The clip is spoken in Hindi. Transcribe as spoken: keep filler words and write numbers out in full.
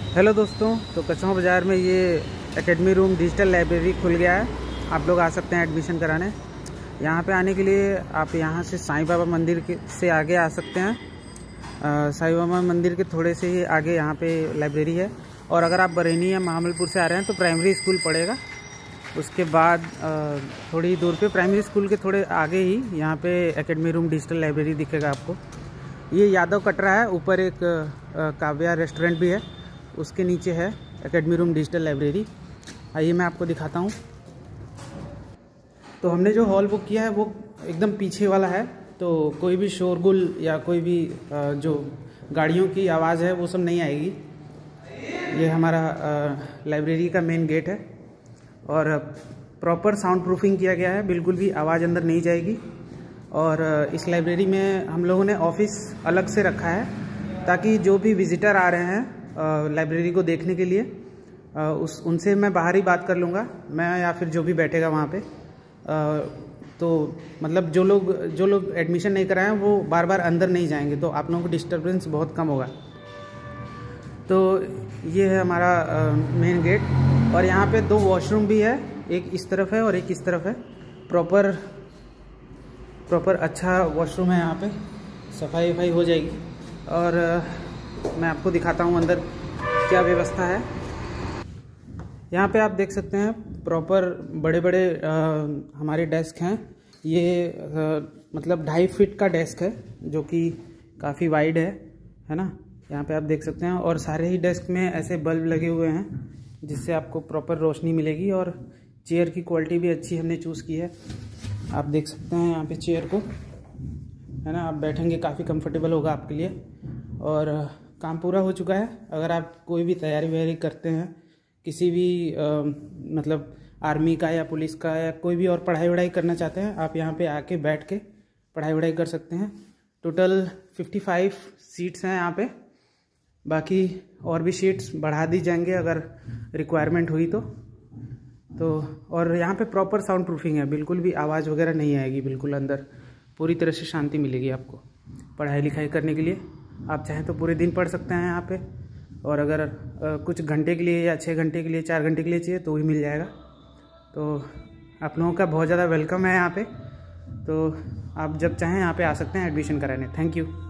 हेलो दोस्तों, तो कछुआ बाज़ार में ये एकेडमी रूम डिजिटल लाइब्रेरी खुल गया है। आप लोग आ सकते हैं एडमिशन कराने। यहाँ पे आने के लिए आप यहाँ से साईं बाबा मंदिर के से आगे आ सकते हैं। साईं बाबा मंदिर के थोड़े से ही आगे यहाँ पे लाइब्रेरी है। और अगर आप बरेनी या महामलपुर से आ रहे हैं तो प्राइमरी स्कूल पड़ेगा। उसके बाद थोड़ी दूर पे प्राइमरी स्कूल के थोड़े आगे ही यहाँ पे एकेडमी रूम डिजिटल लाइब्रेरी दिखेगा आपको। ये यादव कटरा है, ऊपर एक काव्या रेस्टोरेंट भी है, उसके नीचे है एकेडमी रूम डिजिटल लाइब्रेरी। आइए मैं आपको दिखाता हूँ। तो हमने जो हॉल बुक किया है वो एकदम पीछे वाला है, तो कोई भी शोरगुल या कोई भी जो गाड़ियों की आवाज़ है वो सब नहीं आएगी। ये हमारा लाइब्रेरी का मेन गेट है और प्रॉपर साउंड प्रूफिंग किया गया है, बिल्कुल भी आवाज़ अंदर नहीं जाएगी। और इस लाइब्रेरी में हम लोगों ने ऑफिस अलग से रखा है ताकि जो भी विजिटर आ रहे हैं लाइब्रेरी को देखने के लिए, उस उनसे मैं बाहर ही बात कर लूँगा, मैं या फिर जो भी बैठेगा वहाँ पे। तो मतलब जो लोग जो लोग एडमिशन नहीं कराएं वो बार बार अंदर नहीं जाएंगे, तो आप लोगों को डिस्टर्बेंस बहुत कम होगा। तो ये है हमारा मेन गेट और यहाँ पे दो वॉशरूम भी है, एक इस तरफ है और एक इस तरफ है। प्रॉपर प्रॉपर अच्छा वॉशरूम है, यहाँ पे सफाई वफाई हो जाएगी। और मैं आपको दिखाता हूँ अंदर क्या व्यवस्था है। यहाँ पे आप देख सकते हैं प्रॉपर बड़े बड़े आ, हमारे डेस्क हैं। ये आ, मतलब ढाई फीट का डेस्क है जो कि काफ़ी वाइड है है ना। यहाँ पे आप देख सकते हैं और सारे ही डेस्क में ऐसे बल्ब लगे हुए हैं जिससे आपको प्रॉपर रोशनी मिलेगी। और चेयर की क्वालिटी भी अच्छी हमने चूज़ की है, आप देख सकते हैं यहाँ पे चेयर को, है ना। आप बैठेंगे काफ़ी कंफर्टेबल होगा आपके लिए। और काम पूरा हो चुका है। अगर आप कोई भी तैयारी वैयारी करते हैं किसी भी आ, मतलब आर्मी का या पुलिस का या कोई भी और पढ़ाई वढ़ाई करना चाहते हैं, आप यहाँ पे आके बैठ के पढ़ाई वढ़ाई कर सकते हैं। टोटल पचपन सीट्स हैं यहाँ पे, बाकी और भी सीट्स बढ़ा दी जाएंगे अगर रिक्वायरमेंट हुई तो तो और यहाँ पे प्रॉपर साउंड प्रूफिंग है, बिल्कुल भी आवाज़ वगैरह नहीं आएगी, बिल्कुल अंदर पूरी तरह से शांति मिलेगी आपको पढ़ाई लिखाई करने के लिए। आप चाहें तो पूरे दिन पढ़ सकते हैं यहाँ पे, और अगर आ, कुछ घंटे के लिए या छः घंटे के लिए चार घंटे के लिए चाहिए तो भी मिल जाएगा। तो आप लोगों का बहुत ज़्यादा वेलकम है यहाँ पे। तो आप जब चाहें यहाँ पे आ सकते हैं एडमिशन कराने। Thank you.